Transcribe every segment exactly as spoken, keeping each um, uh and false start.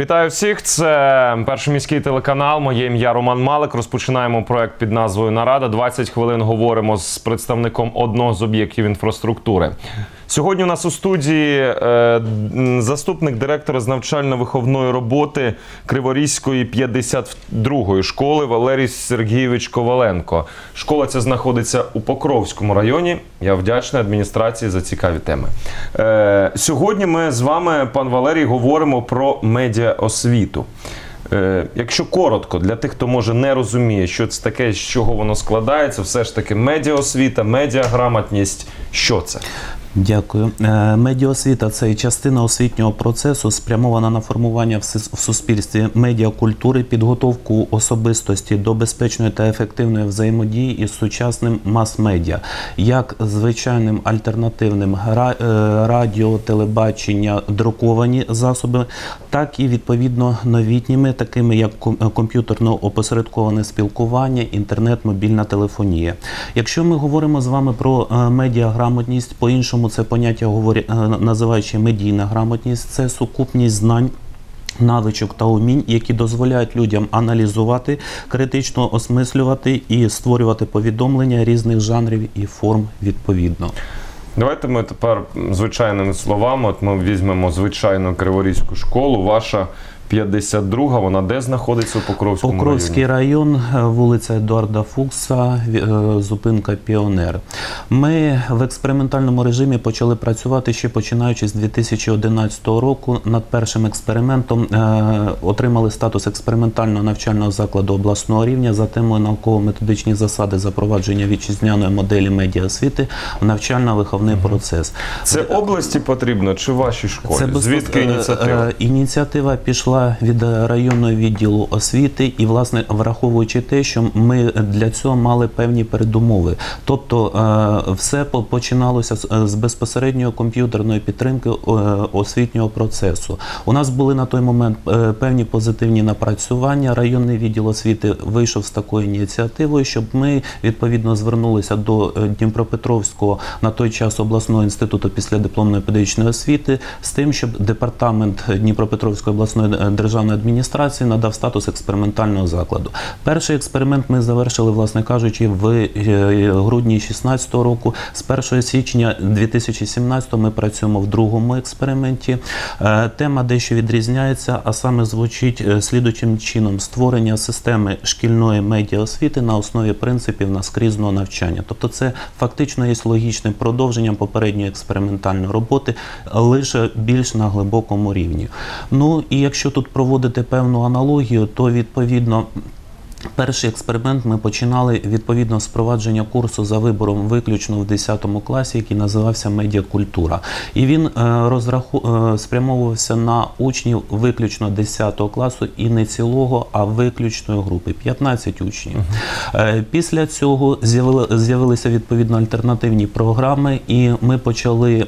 Вітаю всіх, це Перший міський телеканал, моє ім'я Роман Малик. Розпочинаємо проект під назвою «Нарада». двадцять хвилин говоримо з представником одного з об'єктів інфраструктури. Сьогодні у нас у студії е, заступник директора з навчально-виховної роботи Криворізької п'ятдесят другої школи Валерій Сергійович Коваленко. Школа ця знаходиться у Покровському районі. Я вдячний адміністрації за цікаві теми. Е, сьогодні ми з вами, пан Валерій, говоримо про медіаосвіту. Е, якщо коротко, для тих, хто може не розуміє, що це таке, з чого воно складається, все ж таки медіаосвіта, медіаграмотність, що це? Дякую. Медіаосвіта – це частина освітнього процесу, спрямована на формування в суспільстві медіакультури, підготовку особистості до безпечної та ефективної взаємодії із сучасним мас-медіа, як звичайним альтернативним радіо, телебачення, друковані засоби, так і відповідно новітніми, такими як комп'ютерно опосередковане спілкування, інтернет, мобільна телефонія. Якщо ми говоримо з вами про медіаграмотність, по-іншому це поняття говорять, називаючи медійна грамотність, це сукупність знань, навичок та умінь, які дозволяють людям аналізувати, критично осмислювати і створювати повідомлення різних жанрів і форм відповідно. Давайте ми тепер звичайними словами, от ми візьмемо звичайну Криворізьку школу, ваша п'ятдесят друга, вона де знаходиться у Покровському районі? Покровський район, вулиця Едуарда Фукса, зупинка Піонер. Ми в експериментальному режимі почали працювати ще починаючи з дві тисячі одинадцятого року. Над першим експериментом отримали статус експериментального навчального закладу обласного рівня за темою науково-методичні засади запровадження вітчизняної моделі медіаосвіти в навчально-виховний угу. процес. Це області потрібно чи вашій школі? Це звідки ініціатива? Ініціатива пішла від районного відділу освіти і, власне, враховуючи те, що ми для цього мали певні передумови. Тобто все починалося з безпосередньої комп'ютерної підтримки освітнього процесу. У нас були на той момент певні позитивні напрацювання. Районний відділ освіти вийшов з такою ініціативою, щоб ми, відповідно, звернулися до Дніпропетровського, на той час обласного інституту післядипломної педагогічної освіти, з тим, щоб департамент Дніпропетровської обласної державної адміністрації надав статус експериментального закладу. Перший експеримент ми завершили, власне кажучи, в грудні дві тисячі шістнадцятого року. З першого січня дві тисячі сімнадцятого ми працюємо в другому експерименті. Тема дещо відрізняється, а саме звучить слідуючим чином: створення системи шкільної медіаосвіти на основі принципів наскрізного навчання. Тобто це фактично є логічним продовженням попередньої експериментальної роботи, лише більш на глибокому рівні. Ну і якщо тут проводити певну аналогію, то відповідно перший експеримент ми починали відповідно з впровадження курсу за вибором виключно в десятому класі, який називався «Медіакультура». І він розраху... спрямовувався на учнів виключно десятого класу і не цілого, а виключної групи – п'ятнадцять учнів. Uh-huh. Після цього з'явилися відповідно альтернативні програми, і ми почали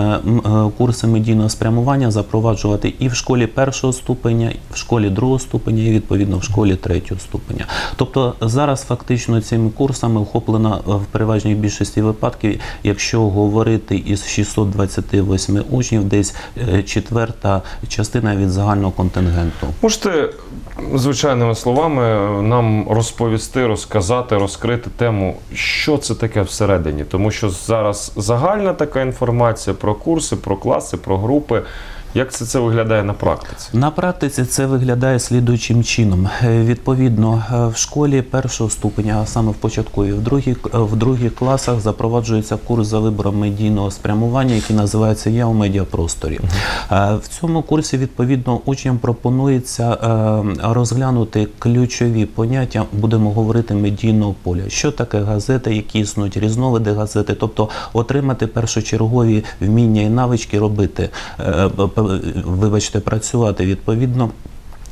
курси медійного спрямування запроваджувати і в школі першого ступеня, і в школі другого ступеня, і відповідно в школі третього ступеня. Тобто зараз фактично цими курсами охоплено в переважній більшості випадків, якщо говорити із шістсот двадцяти восьми учнів, десь четверта частина від загального контингенту. Можете звичайними словами нам розповісти, розказати, розкрити тему, що це таке всередині? Тому що зараз загальна така інформація про курси, про класи, про групи. Як це, це виглядає на практиці? На практиці це виглядає слідуючим чином. Відповідно, в школі першого ступеня, а саме в початковій, в других, в других класах запроваджується курс за вибором медійного спрямування, який називається «Я у медіапросторі». Uh-huh. В цьому курсі, відповідно, учням пропонується розглянути ключові поняття, будемо говорити, медійного поля. Що таке газета, які існують різновиди газети, тобто отримати першочергові вміння і навички робити, вибачте, працювати відповідно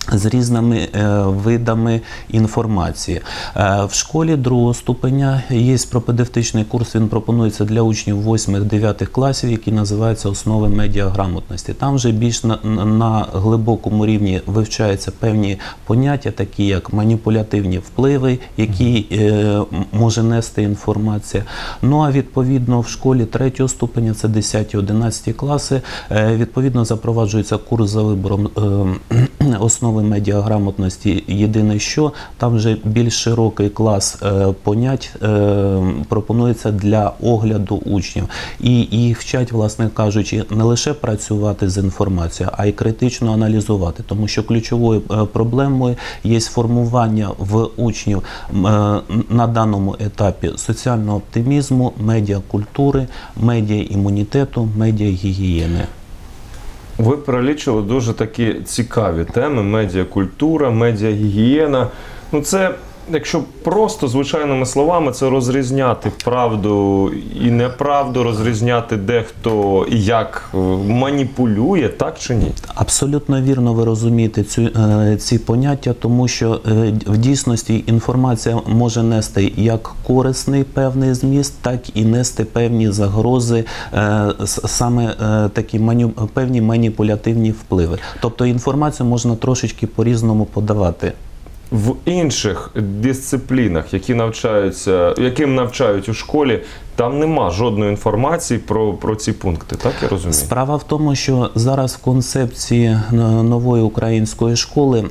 з різними е, видами інформації. Е, в школі другого ступеня є пропедевтичний курс, він пропонується для учнів восьмих-дев'ятих класів, який називається «Основи медіаграмотності». Там вже більш на, на глибокому рівні вивчаються певні поняття, такі як маніпулятивні впливи, які е, може нести інформація. Ну а відповідно в школі третього ступеня, це десяті-одинадцяті класи, е, відповідно запроваджується курс за вибором е, основи медіаграмотності. Єдине що, там вже більш широкий клас е, понять е, пропонується для огляду учнів. І їх вчать, власне кажучи, не лише працювати з інформацією, а й критично аналізувати. Тому що ключовою е, проблемою є формування в учнів е, на даному етапі соціального оптимізму, медіакультури, медіаімунітету, медіагігієни. Ви перелічили дуже такі цікаві теми: медіакультура, медіагігієна. Ну це, якщо просто звичайними словами, це розрізняти правду і неправду, розрізняти, де хто і як маніпулює, так чи ні? Абсолютно вірно ви розумієте цю, е, ці поняття, тому що е, в дійсності інформація може нести як корисний певний зміст, так і нести певні загрози, е, саме е, такі маню, певні маніпулятивні впливи. Тобто інформацію можна трошечки по-різному подавати. В інших дисциплінах, які навчаються, яким навчають у школі, там нема жодної інформації про, про ці пункти, так я розумію? Справа в тому, що зараз в концепції нової української школи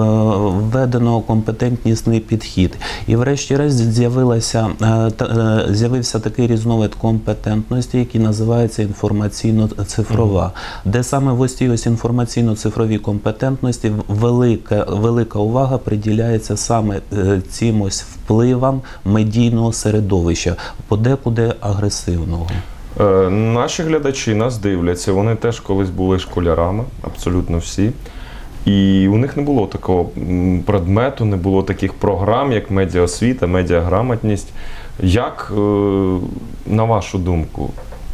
введено компетентнісний підхід. І врешті-решт з'явилася, з'явився такий різновид компетентності, який називається інформаційно-цифрова, mm-hmm. де саме в ось цій ось інформаційно-цифровій компетентності велика, велика увага приділяється саме цим ось впливам медійного середовища, подекуди агресивного. Е, наші глядачі нас дивляться, вони теж колись були школярами, абсолютно всі. І у них не було такого предмету, не було таких програм, як медіаосвіта, медіаграмотність. Як, е, на вашу думку,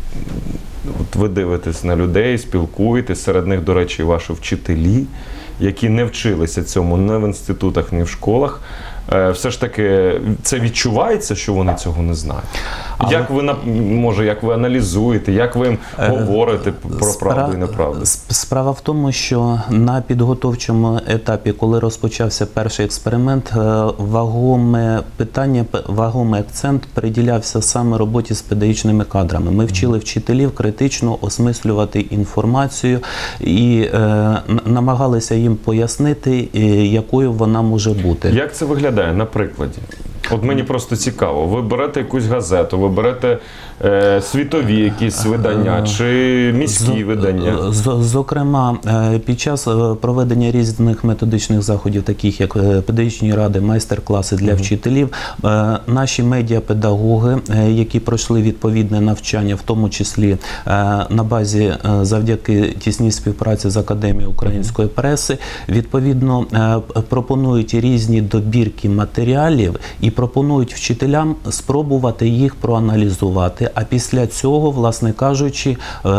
от ви дивитесь на людей, спілкуєтесь, серед них, до речі, ваші вчителі, які не вчилися цьому ні в інститутах, ні в школах, все ж таки це відчувається, що вони цього не знають? Але... Як ви, може, як ви аналізуєте, як ви їм говорите про Справа... правду і неправду? Справа в тому, що на підготовчому етапі, коли розпочався перший експеримент, вагоме питання, вагомий акцент приділявся саме роботі з педагогічними кадрами. Ми вчили вчителів критично осмислювати інформацію і е, намагалися їм пояснити, якою вона може бути. Як це виглядає на прикладі? От мені просто цікаво. Ви берете якусь газету, ви берете е, світові якісь видання чи міські з, видання? З, зокрема, під час проведення різних методичних заходів, таких як педагогічні ради, майстер-класи для uh-huh. вчителів, е, наші медіапедагоги, е, які пройшли відповідне навчання, в тому числі е, на базі е, завдяки тісній співпраці з Академією української преси, відповідно е, пропонують різні добірки матеріалів і пропонують вчителям спробувати їх проаналізувати, а після цього, власне кажучи,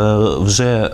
вже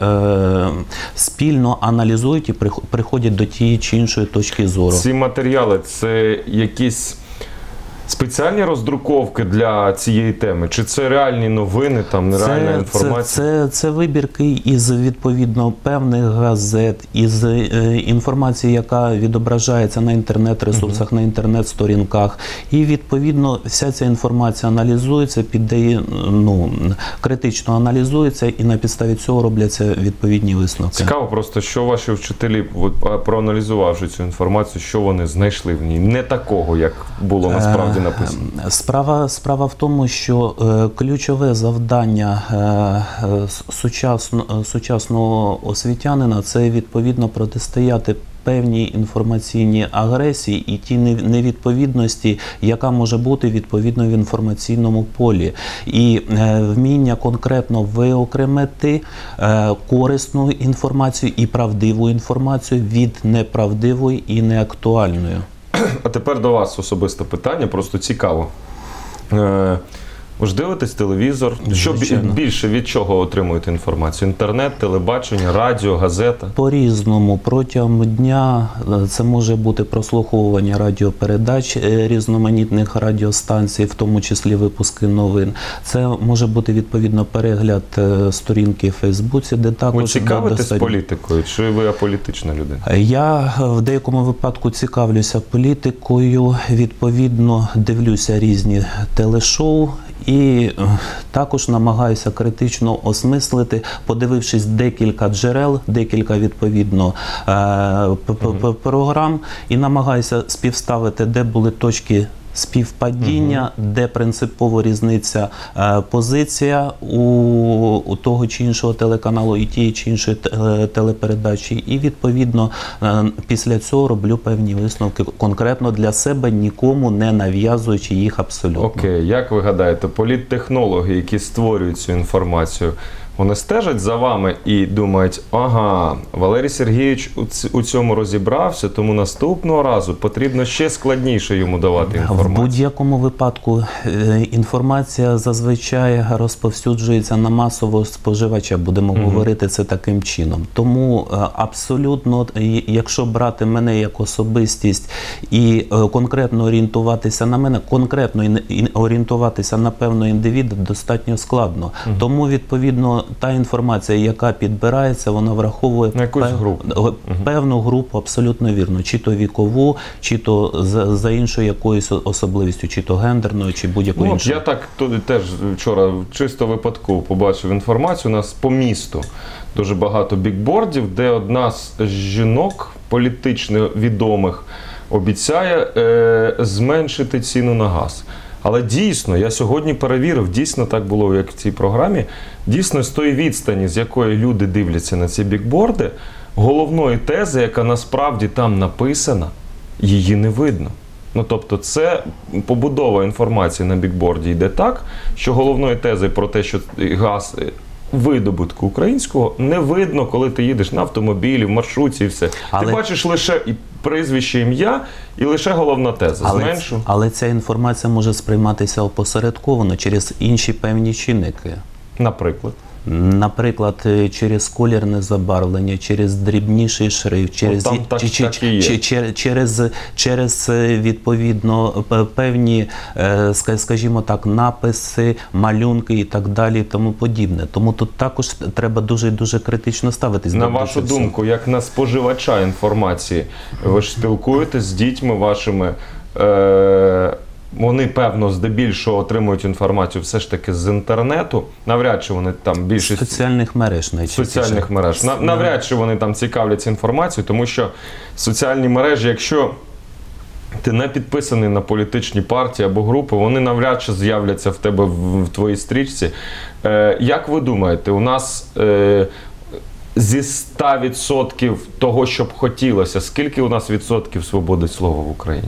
спільно аналізують і приходять до тієї чи іншої точки зору. Ці матеріали – це якісь спеціальні роздруковки для цієї теми? Чи це реальні новини, там нереальна це, інформація? Це, це, це вибірки із, відповідно, певних газет, із е, інформації, яка відображається на інтернет-ресурсах, uh-huh. на інтернет-сторінках. І, відповідно, вся ця інформація аналізується, піддає, ну, критично аналізується, і на підставі цього робляться відповідні висновки. Цікаво просто, що ваші вчителі, проаналізувавши цю інформацію, що вони знайшли в ній? Не такого, як було насправді написано. Справа, справа в тому, що е, ключове завдання е, сучасно, сучасного освітянина – це, відповідно, протистояти певній інформаційній агресії і ті невідповідності, яка може бути відповідно в інформаційному полі. І е, вміння конкретно виокремити е, корисну інформацію і правдиву інформацію від неправдивої і неактуальної. А тепер до вас особисте питання, просто цікаво. Е, Ви ж дивитесь телевізор? Що бі- Звичайно. більше від чого отримуєте інформацію? Інтернет, телебачення, радіо, газета? По-різному. Протягом дня е, це може бути прослуховування радіопередач е, різноманітних радіостанцій, в тому числі випуски новин. Це може бути відповідно перегляд е, сторінки в Фейсбуці, де також Ви цікавитесь достатньо- політикою, чи ви аполітична людина? Я в деякому випадку цікавлюся політикою, відповідно дивлюся різні телешоу і е, також намагаюся критично осмислити, подивившись декілька джерел, декілька відповідно е, п- п- п- програм, і намагаюся співставити, де були точки співпадіння, де принципово різниця е, позиція у, у того чи іншого телеканалу і тієї чи іншої те- телепередачі. І відповідно е, після цього роблю певні висновки конкретно для себе, нікому не нав'язуючи їх абсолютно. Окей, як ви гадаєте, політтехнологи, які створюють цю інформацію, вони стежать за вами і думають, ага, Валерій Сергійович у ц- у цьому розібрався, тому наступного разу потрібно ще складніше йому давати В інформацію. будь-якому випадку е, інформація зазвичай розповсюджується на масового споживача, будемо говорити це таким чином. Тому е, абсолютно, і- якщо брати мене як особистість і е, конкретно орієнтуватися на мене, конкретно ін- ін- орієнтуватися на певного індивіда достатньо складно. Тому, відповідно, та інформація, яка підбирається, вона враховує На якусь пев- групу. певну групу, абсолютно вірно, чи то вікову, чи то за, за іншою якоюсь особливістю, чи то гендерною, чи будь-якою Ну, от іншою. я так туди теж вчора чисто випадково побачив інформацію. У нас по місту дуже багато бікбордів, де одна з жінок політично відомих обіцяє е, зменшити ціну на газ. Але дійсно, я сьогодні перевірив, дійсно так було, як в цій програмі, дійсно з тої відстані, з якої люди дивляться на ці бікборди, головної тези, яка насправді там написана, її не видно. Ну, тобто, це побудова інформації на бікборді йде так, що головної тези про те, що газ видобутку українського не видно, коли ти їдеш на автомобілі, в маршрутці і все. Але- Ти бачиш лише і прізвище, ім'я і лише головна теза. Але, Зменшу. але ця інформація може сприйматися опосередковано через інші певні чинники. Наприклад. Наприклад, е, через колірне забарвлення, через дрібніший шрифт, через, там так- чи- чи- так і є. чи- чер- через, через е, відповідно п- певні, е, ска- скажімо так, написи, малюнки і так далі, і тому подібне. Тому тут також треба дуже дуже критично ставитись На до вашу цього всього. думку, як на споживача інформації, ви ж спілкуєтесь з дітьми вашими, е- вони, певно, здебільшого отримують інформацію все ж таки з інтернету. Навряд чи вони там більшість соціальних мереж найчастіше. соціальних мереж. На- Навряд чи вони там цікавляться інформацією, тому що соціальні мережі, якщо ти не підписаний на політичні партії або групи, вони навряд чи з'являться в тебе в, в твоїй стрічці. Е, як ви думаєте, у нас е, зі ста відсотків того, що б хотілося, скільки у нас відсотків свободи слова в Україні?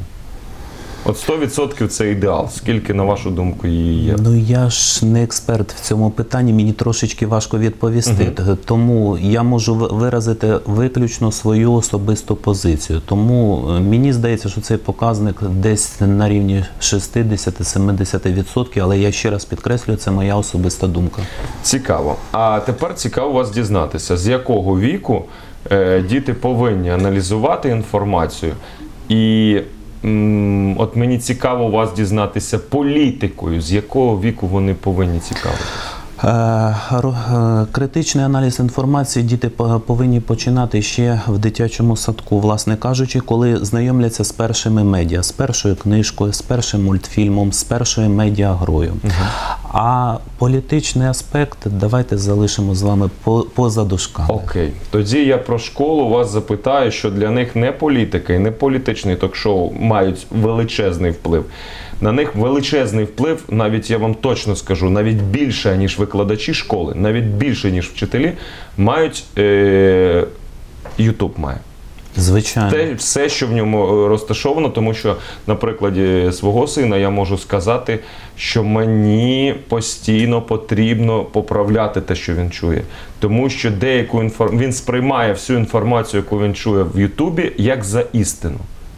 От сто відсотків це ідеал. Скільки, на вашу думку, її є? Ну я ж не експерт в цьому питанні, мені трошечки важко відповісти. Т- Тому я можу ви- виразити виключно свою особисту позицію. Тому е, мені здається, що цей показник десь на рівні шістдесят-сімдесят відсотків, але я ще раз підкреслюю, це моя особиста думка. Цікаво. А тепер цікаво вас дізнатися, з якого віку е, діти повинні аналізувати інформацію. І м, от мені цікаво у вас дізнатися політикою, з якого віку вони повинні цікавитися. Е, ро- е, Критичний аналіз інформації діти по- повинні починати ще в дитячому садку, власне кажучи, коли знайомляться з першими медіа, з першою книжкою, з першим мультфільмом, з першою медіагрою. А політичний аспект давайте залишимо з вами по- поза дужками. Окей. Тоді я про школу вас запитаю, що для них не політика і не політичний ток-шоу мають величезний вплив. На них величезний вплив, навіть я вам точно скажу, навіть більше, ніж викладачі школи, навіть більше, ніж вчителі, мають е- YouTube має. Звичайно. Те, все, що в ньому е, розташовано, тому що на прикладі свого сина я можу сказати, що мені постійно потрібно поправляти те, що він чує. Тому що деяку інформ... він сприймає всю інформацію, яку він чує в Ютубі, як за істину.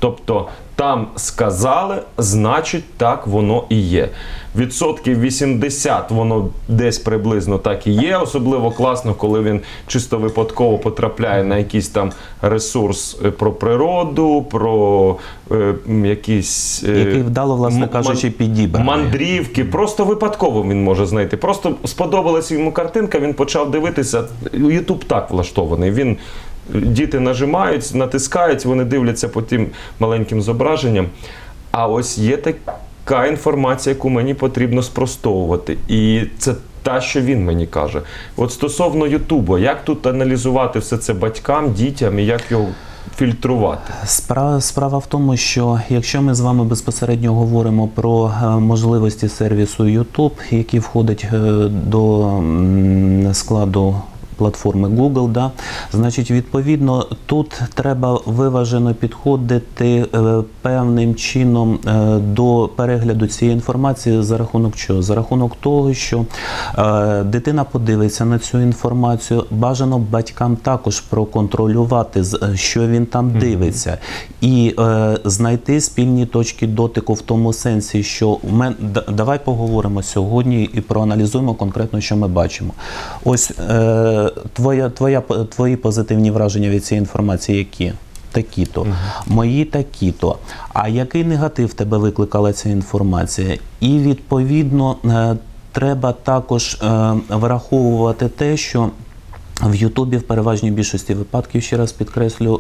Тобто там сказали, значить так воно і є. Відсотків вісімдесят воно десь приблизно так і є. Особливо класно, коли він чисто випадково потрапляє на якийсь там ресурс про природу, про е, якісь... Е, Який вдало, власне кажучи, підібраний. Мандрівки. Просто випадково він може знайти. Просто сподобалася йому картинка, він почав дивитися. Ютуб так влаштований. Він... Діти нажимають, натискають, вони дивляться по тим маленьким зображенням. А ось є така інформація, яку мені потрібно спростовувати. І це та, що він мені каже. От стосовно Ютубу, як тут аналізувати все це батькам, дітям і як його фільтрувати? Справа, справа в тому, що якщо ми з вами безпосередньо говоримо про е, можливості сервісу YouTube, який входить е, до м, складу платформи Google, да, значить, відповідно, тут треба виважено підходити е, певним чином е, до перегляду цієї інформації за рахунок чого? За рахунок того, що е, дитина подивиться на цю інформацію, бажано батькам також проконтролювати, що він там дивиться, і е, знайти спільні точки дотику в тому сенсі, що в мен... давай поговоримо сьогодні і проаналізуємо конкретно, що ми бачимо. Ось е, Твоя, твоя, твої позитивні враження від цієї інформації які? Такі-то. Угу. Мої такі-то. А який негатив в тебе викликала ця інформація? І, відповідно, треба також враховувати те, що в Ютубі в переважній більшості випадків, ще раз підкреслю,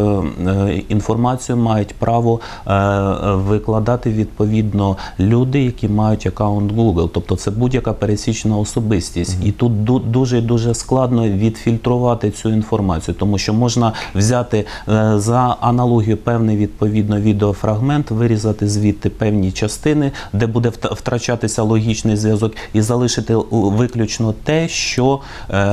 інформацію мають право викладати відповідно люди, які мають аккаунт Google. Тобто це будь-яка пересічна особистість. Mm-hmm. І тут дуже дуже складно відфільтрувати цю інформацію, тому що можна взяти за аналогію певний відповідно відеофрагмент, вирізати звідти певні частини, де буде втрачатися логічний зв'язок, і залишити виключно те, що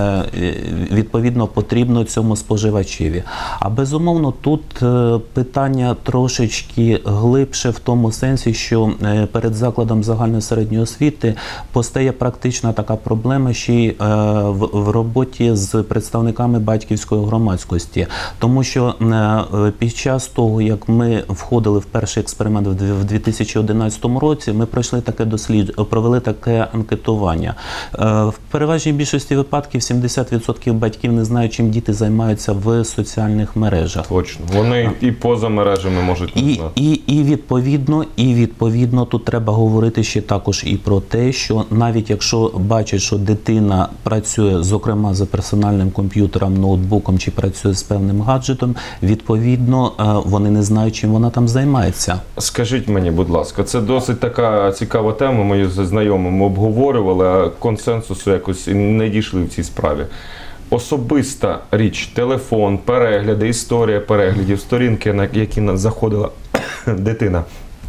відповідно потрібно цьому споживачеві. А безумовно тут питання трошечки глибше в тому сенсі, що перед закладом загальної середньої освіти постає практична така проблема ще й в роботі з представниками батьківської громадськості. Тому що під час того, як ми входили в перший експеримент в дві тисячі одинадцятому році, ми пройшли таке дослідження, провели таке анкетування. В переважній більшості випадків сімдесят відсотків батьків не знають, чим діти займаються в соціальних мережах. Точно. Вони і поза мережами можуть не і, знати. І, і, відповідно, і відповідно тут треба говорити ще також і про те, що навіть якщо бачать, що дитина працює, зокрема, за персональним комп'ютером, ноутбуком чи працює з певним гаджетом, відповідно, вони не знають, чим вона там займається. Скажіть мені, будь ласка, це досить така цікава тема, ми з знайомими обговорювали, а консенсусу якось не дійшли в цій справі. Особиста річ, телефон, перегляди, історія переглядів, сторінки, на які заходила дитина.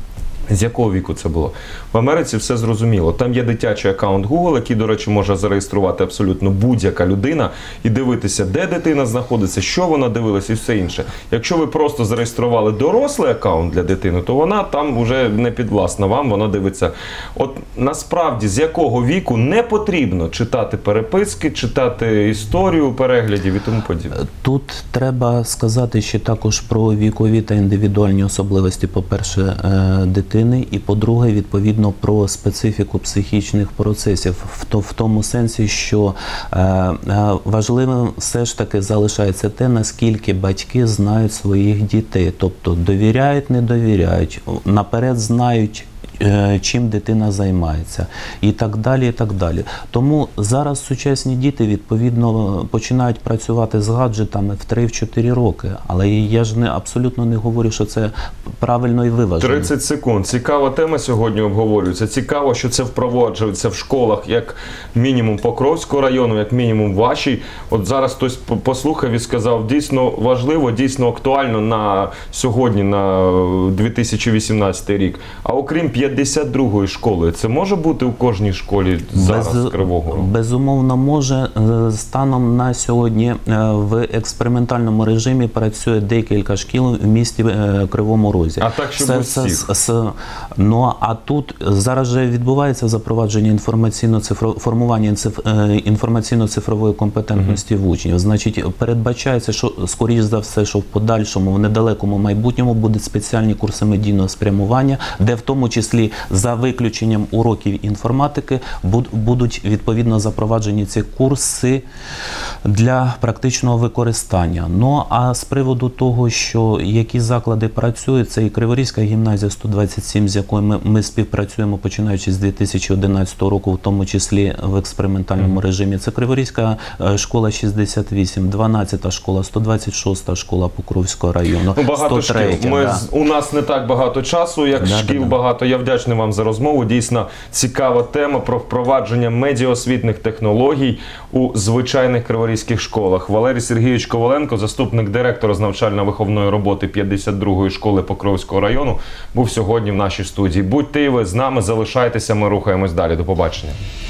З якого віку це було? В Америці все зрозуміло. Там є дитячий аккаунт Google, який, до речі, може зареєструвати абсолютно будь-яка людина і дивитися, де дитина знаходиться, що вона дивилася і все інше. Якщо ви просто зареєстрували дорослий аккаунт для дитини, то вона там вже не підвласна вам, вона дивиться. От насправді, з якого віку не потрібно читати переписки, читати історію переглядів і тому подібне? Тут треба сказати ще також про вікові та індивідуальні особливості, по-перше, дитини. І, по-друге, відповідно, про специфіку психічних процесів. В, то, в тому сенсі, що е, е, важливим все ж таки залишається те, наскільки батьки знають своїх дітей. Тобто довіряють, не довіряють, наперед знають, чим дитина займається, і так далі, і так далі. Тому зараз сучасні діти, відповідно, починають працювати з гаджетами в три-чотири роки. Але я ж не, абсолютно не говорю, що це правильно і виважено. тридцять секунд. Цікава тема сьогодні обговорюється. Цікаво, що це впроваджується в школах, як мінімум Покровського району, як мінімум вашій. От зараз хтось послухав і сказав, дійсно важливо, дійсно актуально на сьогодні, на дві тисячі вісімнадцятий рік. А окрім п'ятдесят другою школою. Це може бути у кожній школі зараз Без, Кривого Рогу? Безумовно може. Е, Станом на сьогодні е, в експериментальному режимі працює декілька шкіл в місті е, Кривому Розі. А так, щоб Це- усіх? це- це- Ну, а тут зараз же відбувається запровадження інформаційно-цифро- формування інциф- е, інформаційно-цифрової компетентності в учнів. Значить, передбачається, що, скоріш за все, що в подальшому, в недалекому майбутньому будуть спеціальні курси медійного спрямування, де в тому числі за виключенням уроків інформатики буд- будуть відповідно запроваджені ці курси для практичного використання. Ну, а з приводу того, що які заклади працюють, це і Криворізька гімназія сто двадцять сім, з якою ми, ми співпрацюємо починаючи з дві тисячі одинадцятого року, в тому числі в експериментальному режимі. Це Криворізька е, школа шістдесят вісім, дванадцята школа, сто двадцять шоста школа Покровського району, Ну, багато сто третя. шкіл. Ми, да. з- У нас не так багато часу, як Да, шкіл да, да. багато. Я вдячний вам за розмову. Дійсно цікава тема про впровадження медіаосвітних технологій у звичайних криворізьких школах. Валерій Сергійович Коваленко, заступник директора з навчально-виховної роботи п'ятдесят другої школи Покровського району, був сьогодні в нашій студії. Будьте і ви з нами, залишайтеся, ми рухаємось далі. До побачення.